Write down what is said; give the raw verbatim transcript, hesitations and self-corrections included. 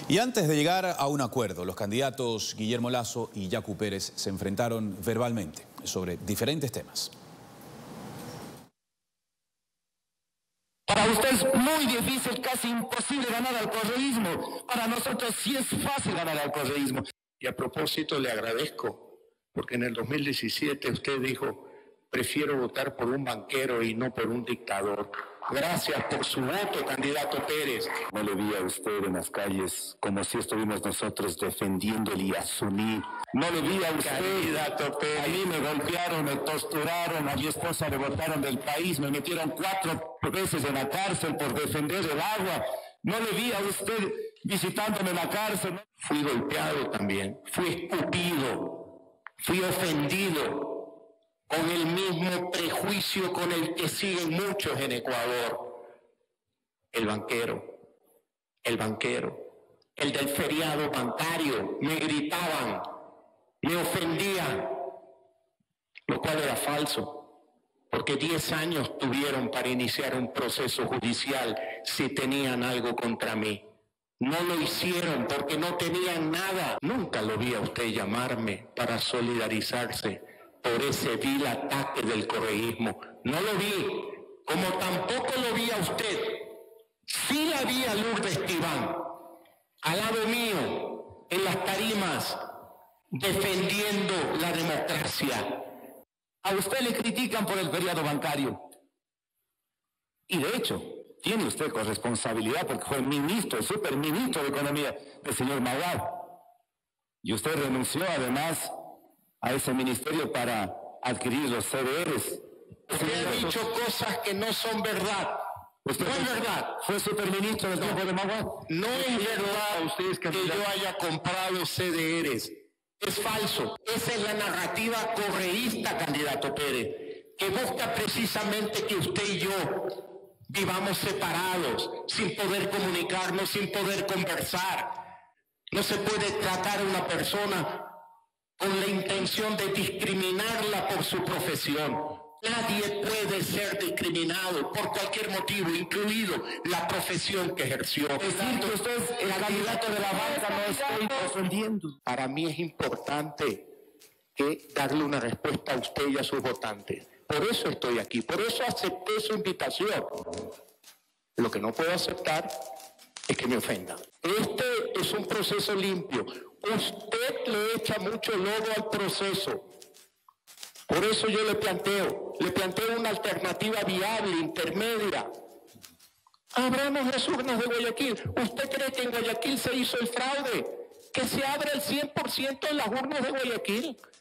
Y antes de llegar a un acuerdo, los candidatos Guillermo Lasso y Yacu Pérez se enfrentaron verbalmente sobre diferentes temas. Para usted es muy difícil, casi imposible ganar al correísmo. Para nosotros sí es fácil ganar al correísmo. Y a propósito le agradezco, porque en el dos mil diecisiete usted dijo, prefiero votar por un banquero y no por un dictador. Gracias por su voto, candidato Pérez. No le vi a usted en las calles como si estuvimos nosotros defendiendo el Yasuní. No le vi a usted, candidato Pérez. A mí me golpearon, me torturaron, a mi esposa le botaron del país, me metieron cuatro veces en la cárcel por defender el agua. No le vi a usted visitándome en la cárcel. Fui golpeado también, fui escupido, fui ofendido, con el mismo prejuicio con el que siguen muchos en Ecuador. El banquero, el banquero, el del feriado bancario, me gritaban, me ofendían, lo cual era falso, porque diez años tuvieron para iniciar un proceso judicial si tenían algo contra mí. No lo hicieron porque no tenían nada. Nunca lo vi a usted llamarme para solidarizarse por ese vil ataque del correísmo. No lo vi, como tampoco lo vi a usted. Sí la vi a Lourdes Tibán, al lado mío, en las tarimas, defendiendo la democracia. A usted le critican por el feriado bancario. Y de hecho, tiene usted corresponsabilidad porque fue el ministro, el superministro de Economía del señor Maguad. Y usted renunció además a ese ministerio para adquirir los C D Rs. Usted ha dicho cosas que no son verdad. Usted no es verdad. ¿Fue superministro del tiempo de Maguad? No es verdad usted es que yo haya comprado C D Rs. Es falso. Esa es la narrativa correísta, candidato Pérez, que busca precisamente que usted y yo vivamos separados, sin poder comunicarnos, sin poder conversar. No se puede tratar a una persona con la intención de discriminarla por su profesión. Nadie puede ser discriminado por cualquier motivo, incluido la profesión que ejerció. Es decir, que usted es el candidato de la banca, no estoy ofendiendo. Para mí es importante que darle una respuesta a usted y a sus votantes. Por eso estoy aquí, por eso acepté su invitación. Lo que no puedo aceptar es que me ofendan. Este es un proceso limpio. Usted le echa mucho lodo al proceso. Por eso yo le planteo, le planteo una alternativa viable, intermedia. Abramos las urnas de Guayaquil. ¿Usted cree que en Guayaquil se hizo el fraude? Que se abra el cien por ciento en las urnas de Guayaquil.